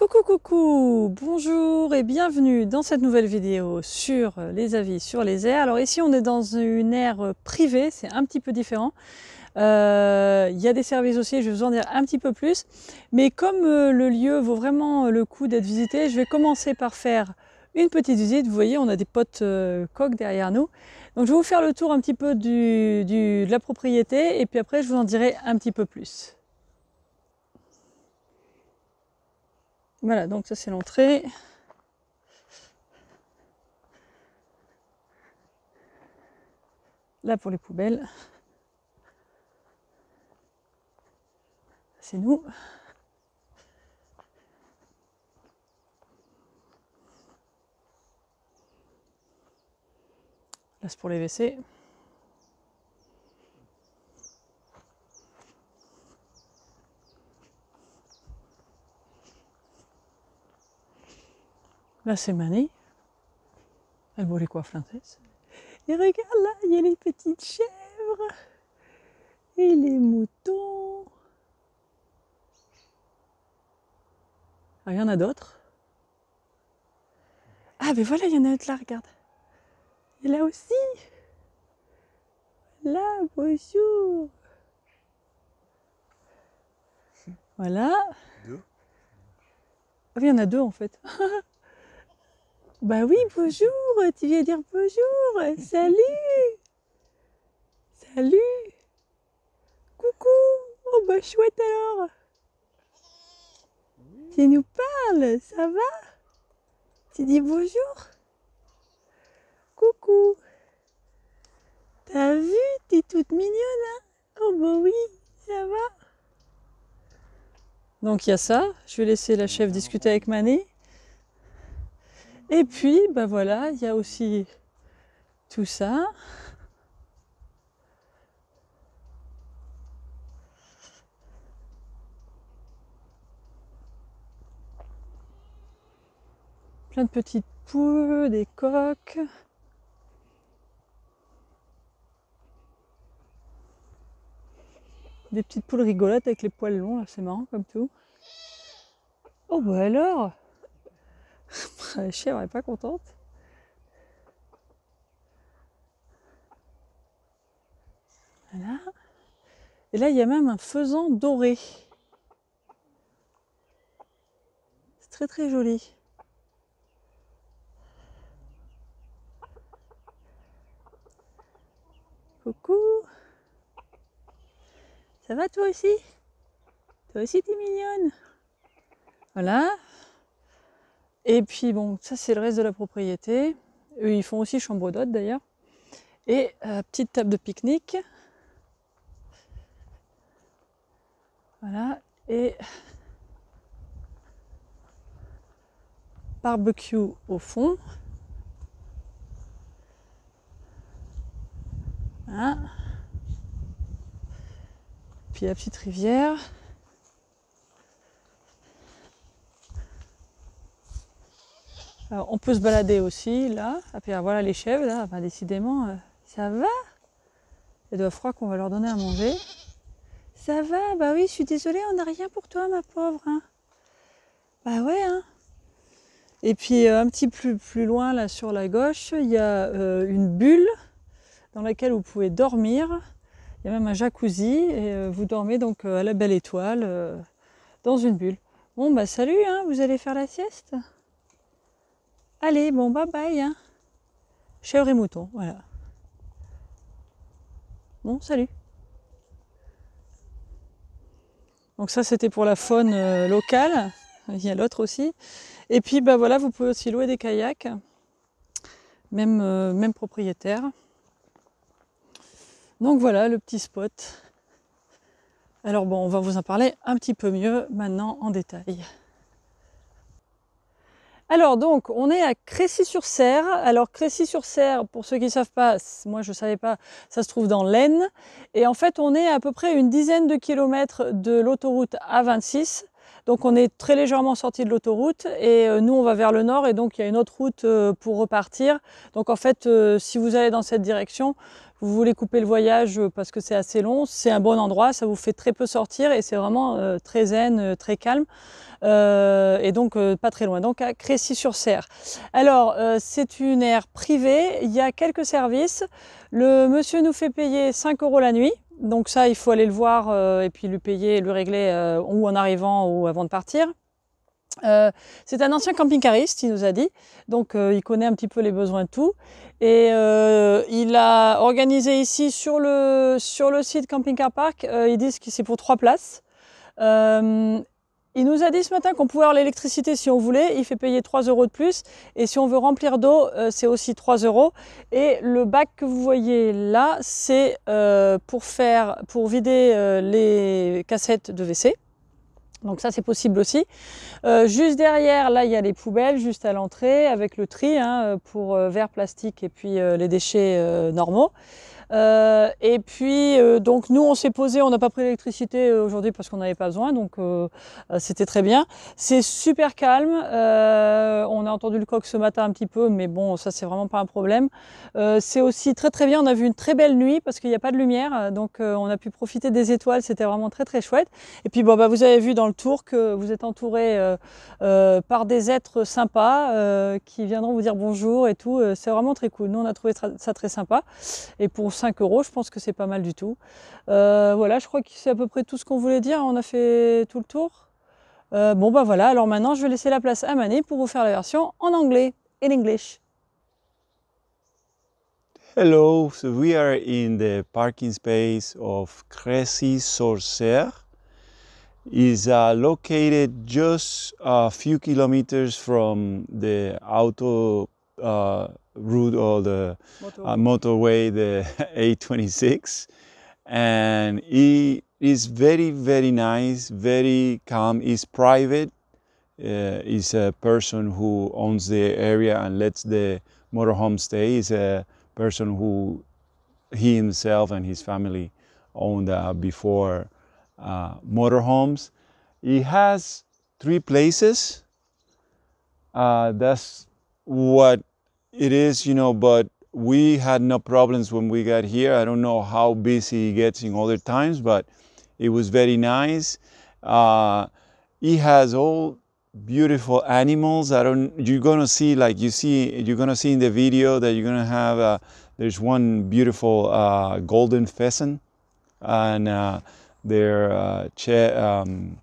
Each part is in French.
Coucou coucou, bonjour et bienvenue dans cette nouvelle vidéo sur les avis sur les aires. Alors ici on est dans une aire privée, c'est un petit peu différent. Il y a des services aussi, je vais vous en dire un petit peu plus. Mais comme le lieu vaut vraiment le coup d'être visité, je vais commencer par faire une petite visite. Vous voyez, on a des potes coques derrière nous. Donc je vais vous faire le tour un petit peu de la propriété et puis après je vous en dirai un petit peu plus. Voilà, donc ça c'est l'entrée. Là pour les poubelles. C'est nous. Là c'est pour les WC. Là c'est Mani. Elle boit les coiffes l'intesse. Et regarde là, il y a les petites chèvres. Et les moutons. Ah, il y en a d'autres. Ah ben voilà, il y en a d'autres là, regarde. Et là aussi. Là, bonjour. Voilà. Deux. Ah oui, il y en a deux en fait. Bah oui, bonjour, tu viens dire bonjour, salut. Salut. Coucou. Oh bah chouette alors. Oui. Tu nous parles, ça va? Tu dis bonjour. Coucou. T'as vu, t'es toute mignonne, hein? Oh bah oui, ça va. Donc il y a ça, je vais laisser la chef discuter avec Mani. Et puis, bah voilà, il y a aussi tout ça. Plein de petites poules, des coques. Des petites poules rigolotes avec les poils longs, là, c'est marrant comme tout. Oh bah alors, la chèvre n'est pas contente. Voilà. Et là, il y a même un faisan doré. C'est très très joli. Coucou. Ça va toi aussi? Toi aussi t'es mignonne. Voilà. Et puis bon, ça c'est le reste de la propriété. Eux, ils font aussi chambre d'hôte d'ailleurs. Et petite table de pique-nique. Voilà. Et barbecue au fond. Voilà. Puis la petite rivière. Alors, on peut se balader aussi là. Et puis voilà les chèvres là. Enfin, décidément, ça va. Il doit froid qu'on va leur donner à manger. Ça va, bah oui, je suis désolée, on n'a rien pour toi, ma pauvre. Hein. Bah ouais, hein. Et puis un petit peu plus loin, là sur la gauche, il y a une bulle dans laquelle vous pouvez dormir. Il y a même un jacuzzi et vous dormez donc à la belle étoile dans une bulle. Bon, bah salut, hein, vous allez faire la sieste? Allez, bon, bye bye. Hein. Chèvre et mouton, voilà. Bon, salut. Donc ça, c'était pour la faune locale. Il y a l'autre aussi. Et puis, bah voilà, vous pouvez aussi louer des kayaks. Même propriétaire. Donc voilà, le petit spot. Alors bon, on va vous en parler un petit peu mieux maintenant en détail. Alors donc, on est à Crécy-sur-Serre. Alors Crécy-sur-Serre, pour ceux qui ne savent pas, moi je ne savais pas, ça se trouve dans l'Aisne. Et en fait, on est à peu près une dizaine de kilomètres de l'autoroute A26. Donc on est très légèrement sorti de l'autoroute et nous on va vers le nord et donc il y a une autre route pour repartir. Donc en fait, si vous allez dans cette direction, vous voulez couper le voyage parce que c'est assez long, c'est un bon endroit, ça vous fait très peu sortir et c'est vraiment très zen, très calme. Et donc pas très loin, donc à Crécy-sur-Serre. Alors c'est une aire privée, il y a quelques services. Le monsieur nous fait payer 5 € la nuit, donc ça il faut aller le voir et puis lui payer, lui régler ou en arrivant ou avant de partir. C'est un ancien camping-cariste, il nous a dit, donc il connaît un petit peu les besoins de tout. Et il a organisé ici sur le site Camping Car Park, ils disent que c'est pour 3 places. Il nous a dit ce matin qu'on pouvait avoir l'électricité si on voulait, il fait payer 3 € de plus. Et si on veut remplir d'eau, c'est aussi 3 €. Et le bac que vous voyez là, c'est pour vider les cassettes de WC. Donc ça c'est possible aussi. Juste derrière, là il y a les poubelles, juste à l'entrée, avec le tri pour verre, plastique et puis les déchets normaux. Et puis donc nous on s'est posé, on n'a pas pris l'électricité aujourd'hui parce qu'on n'avait pas besoin, donc c'était très bien. C'est super calme, on a entendu le coq ce matin un petit peu, mais bon ça c'est vraiment pas un problème. C'est aussi très très bien, on a vu une très belle nuit parce qu'il n'y a pas de lumière, donc on a pu profiter des étoiles, c'était vraiment très très chouette. Et puis bon, bah, vous avez vu dans le tour que vous êtes entouré par des êtres sympas qui viendront vous dire bonjour et tout, c'est vraiment très cool. Nous on a trouvé ça très sympa. Et pour 5 €, je pense que c'est pas mal du tout. Voilà, je crois que c'est à peu près tout ce qu'on voulait dire. On a fait tout le tour. Bon, bah voilà, alors maintenant je vais laisser la place à Mani pour vous faire la version en anglais, in English. Hello, so we are in the parking space of Crécy-sur-Serre. It's located just a few kilometers from the auto route or the motorway, the A26, and it is very, very nice, very calm. It's private. It's a person who owns the area and lets the motorhome stay. It's a person who he himself and his family owned before motorhomes. It has 3 places. That's what it is, you know, but we had no problems when we got here. I don't know how busy it gets in other times, but it was very nice. It has all beautiful animals. You're gonna see, like you're gonna see in the video that you're gonna have, there's one beautiful golden pheasant, and there are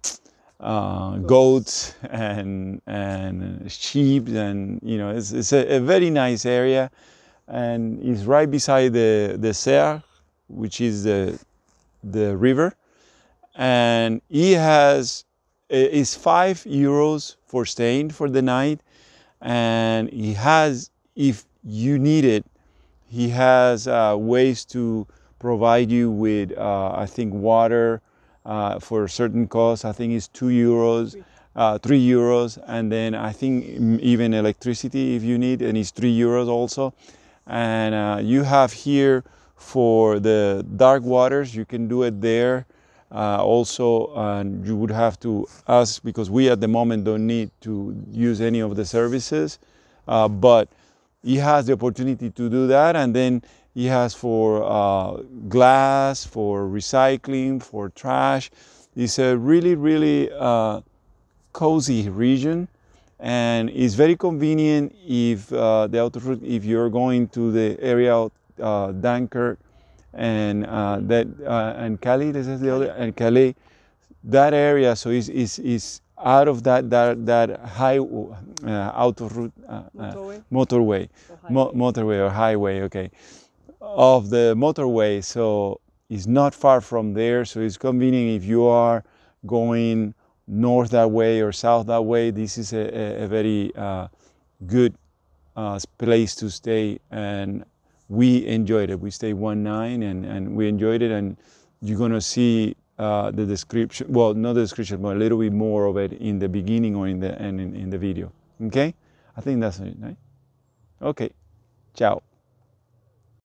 goats and sheep, and you know it's a very nice area, and it's right beside the Serre, which is the river, and it's 5 € for staying for the night, and he has, if you need it, he has ways to provide you with I think water for a certain cost. I think it's 2 €, 3 €, and then I think even electricity if you need, and it's 3 € also. And you have here for the dark waters, you can do it there. Also, you would have to ask, because we at the moment don't need to use any of the services, but he has the opportunity to do that. And then he has for glass, for recycling, for trash. It's a really, really cozy region, and it's very convenient if the autoroute, if you're going to the area of Dunkirk and and Calais, this is the other, and Calais, that area. So is out of that high autoroute, motorway or highway, okay, of the motorway. So it's not far from there. So it's convenient if you are going north that way or south that way. This is a very good place to stay, and we enjoyed it. We stayed 1 night and we enjoyed it, and you're gonna see the description, well, not the description, but a little bit more of it in the beginning or in the video. Okay, I think that's it, right? Okay, ciao.